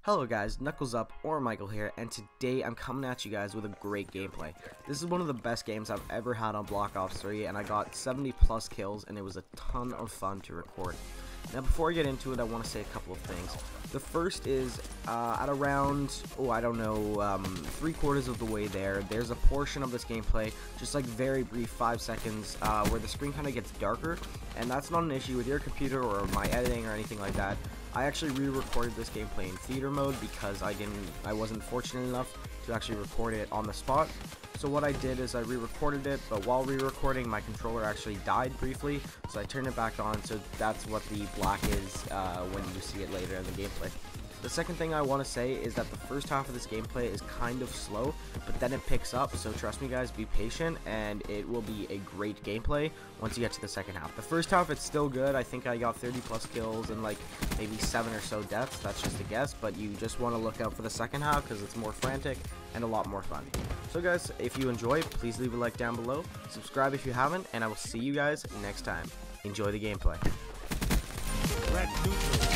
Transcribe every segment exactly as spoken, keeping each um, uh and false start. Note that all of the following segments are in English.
Hello guys, Knuckles Up or Michael here, and today I'm coming at you guys with a great gameplay. This is one of the best games I've ever had on Black Ops three, and I got seventy plus kills, and it was a ton of fun to record. Now before I get into it, I want to say a couple of things. The first is, uh, at around, oh I don't know, um, three quarters of the way there, there's a portion of this gameplay, just like very brief, five seconds, uh, where the screen kind of gets darker, and that's not an issue with your computer or my editing or anything like that. I actually re-recorded this gameplay in theater mode because I didn't, I wasn't fortunate enough to actually record it on the spot. So what I did is I re-recorded it, but while re-recording, my controller actually died briefly, so I turned it back on, so that's what the black is uh, when you see it later in the gameplay. The second thing I want to say is that the first half of this gameplay is kind of slow, but then it picks up, so trust me guys, be patient, and it will be a great gameplay once you get to the second half. The first half, it's still good. I think I got thirty plus kills and like maybe seven or so deaths. That's just a guess, but you just want to look out for the second half because it's more frantic and a lot more fun. So guys, if you enjoy, please leave a like down below, subscribe if you haven't, and I will see you guys next time. Enjoy the gameplay. Red neutral.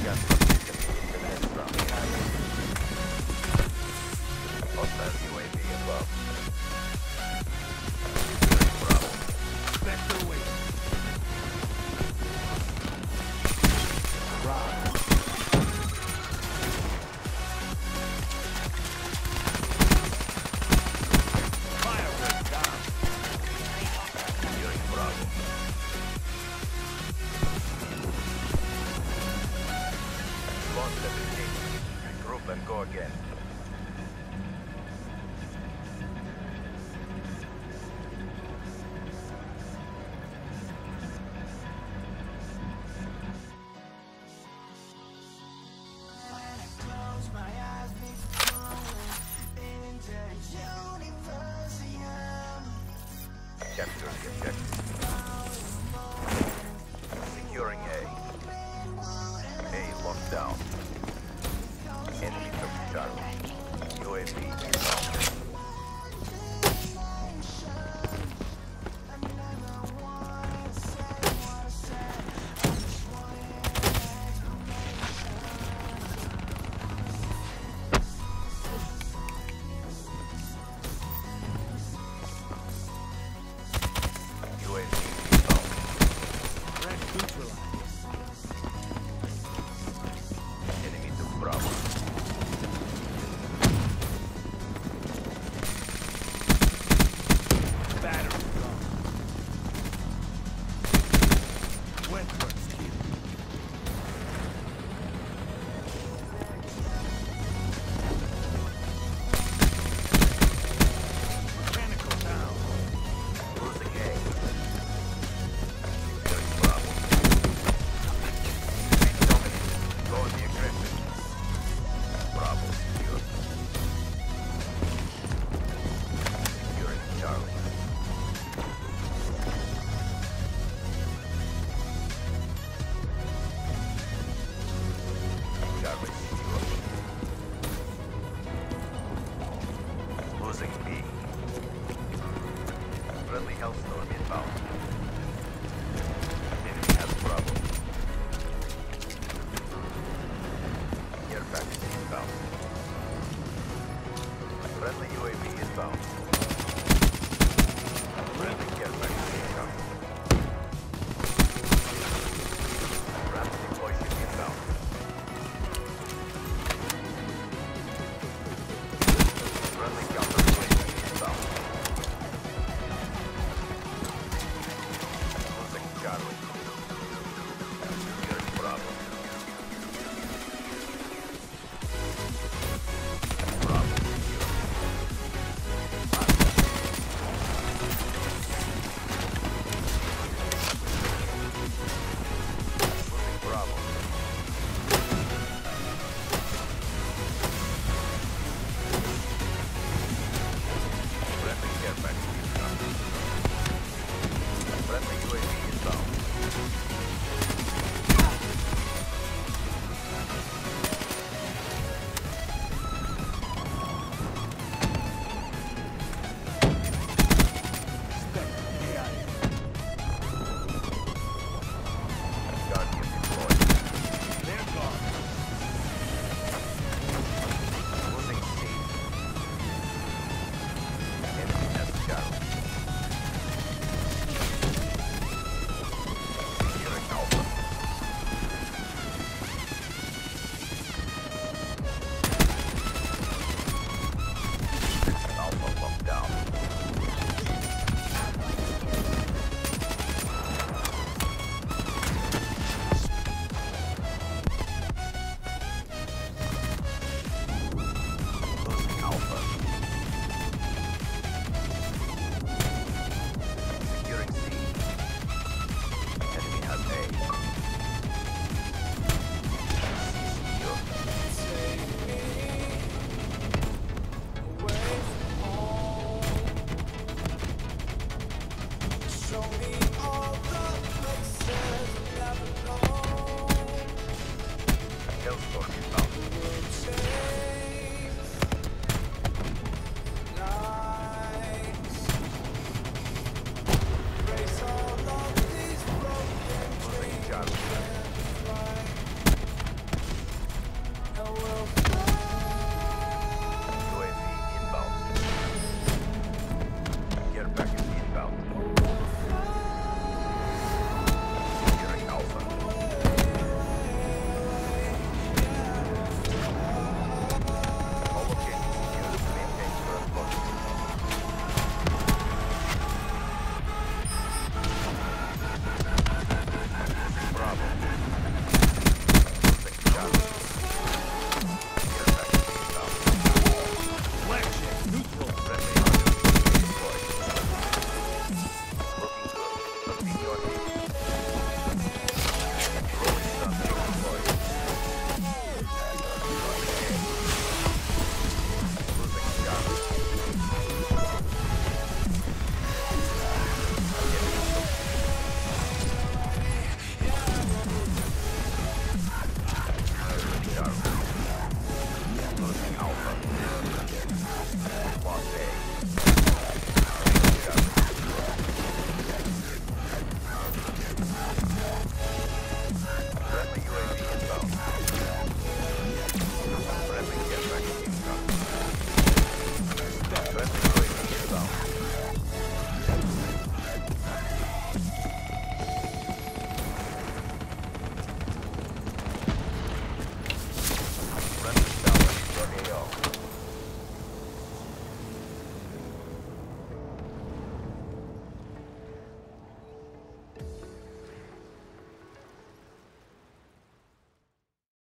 gas position in the next round. Hostile U A V above. Bravo. Vector away. Fire rate down. Securing Bravo. Launch seventeen. Regroup and go again. Capture the objective. Securing A. A locked down.